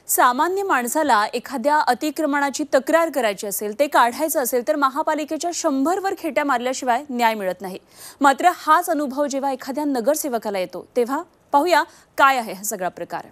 सामान्य माणसाला एखाद्या अतिक्रमणाची तक्रार करायची असेल, ते काढायचं असेल तर महापालिकेच्या 100 वर खेट्या मारल्याशिवाय न्याय मिळत नाही। मात्र हाच अनुभव जेव्हा एखाद्या नगरसेवकाला येतो तेव्हा पाहूया काय आहे हा सगळा प्रकार।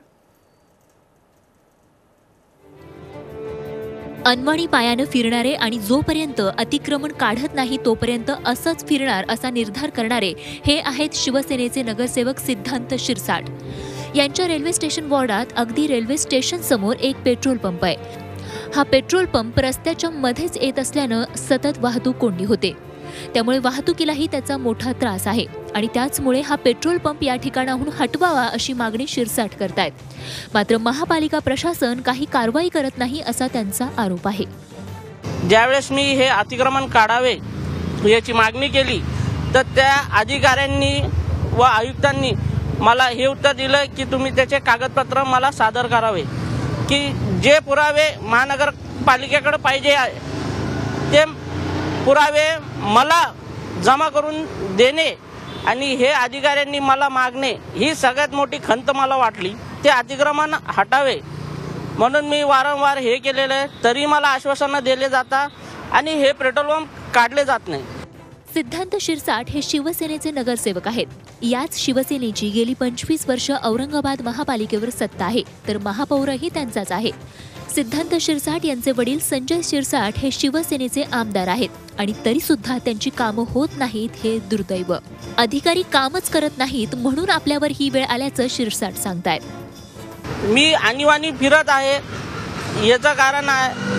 अनवाणी पायाने फिरणारे आणि जोपर्यंत अतिक्रमण काढत नाही तोपर्यंत असंच फिरणार असा निर्धार करणारे हे आहेत शिवसेनेचे नगरसेवक सिद्धांत शिरसाट। यांच्या रेल्वे स्टेशन वॉर्डात अगदी रेल्वे स्टेशन समोर एक पेट्रोल पंप आहे। हा पेट्रोल पंप रस्त्याच्या मध्येच येत असल्याने सतत वाहतूक कोंडी होते, त्यामुळे वाहतुकीलाही त्याचा मोठा त्रास आहे आणि त्याचमुळे हा पेट्रोल पंप या ठिकाणाहून हटवावा अशी मागणी शिरसाट करतायत। मात्र महापालिका प्रशासन काही कारवाई करत नाही असा त्यांचा आरोप आहे। ज्यावेळेस मी हे अतिक्रमण काढावे याची मागणी केली तर त्या अधिकाऱ्यांनी व आयुक्तांनी मला हे उत्तर दिलं की तुम्ही त्याचे कागदपत्र मला सादर करावे, की जे पुरावे महानगरपालिकेकडे पाहिजे ते पुरावे मला जमा करून देणे आणि हे अधिकाऱ्यांनी मला मागणे ही सगळ्यात मोठी खंत मला वाटली। ते अतिक्रमण हटावे म्हणून मी वारंवार हे केलेले, तरी मला आश्वासन दिले जातात आणि हे पेट्रोल पंप काढले जात नाही। सिद्धांत शिरसाट हे शिवसेनेचे नगरसेवक आहेत। याच शिवसेनेची गेली 25 वर्ष औरंगाबाद महापालिकेवर सत्ता आहे, तर महापौरही त्यांचाच आहे। सिद्धांत शिरसाट यांचे वडील संजय शिरसाट हे शिवसेनेचे आमदार आहेत आणि तरी सुद्धा त्यांची कामं होत नाहीत हे दुर्दैव। अधिकारी कामच करत नाहीत म्हणून आपल्यावर ही वेळ आल्याचं शिरसाट सांगतायत। मी आणीवाणी फिरत आहे याचं कारण आहे,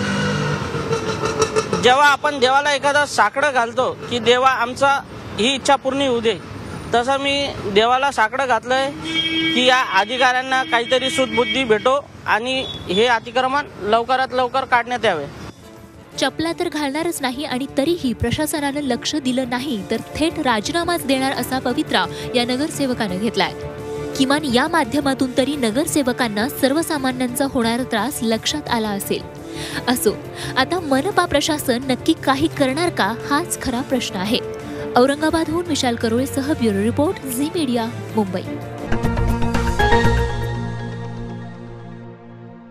जेव्हा आपण देवाला एखादा साकडं घालतो की देवा आमचा ही इच्छा पूर्ण होऊ दे, तसं मी देवाला साकडं घातलंय की या अधिकाऱ्यांना काहीतरी सुदबुद्धी भेटो आणि हे अतिक्रमण लवकरात लवकर काढण्यात यावे। चपला तर घालणारच नाही आणि तरीही प्रशासनानं लक्ष दिलं नाही तर थेट राजीनामाच देणार असा पवित्रा या नगरसेवकानं घेतलाय। किमान या माध्यमातून तरी नगरसेवकांना सर्वसामान्यांचा होणारा त्रास लक्षात आला असेल। असो, आता मनपा प्रशासन नक्की काही करणार का हाच खरा प्रश्न आहे। औरंगाबादहून विशाल करोळेसह bureau report Zee media, Mumbai.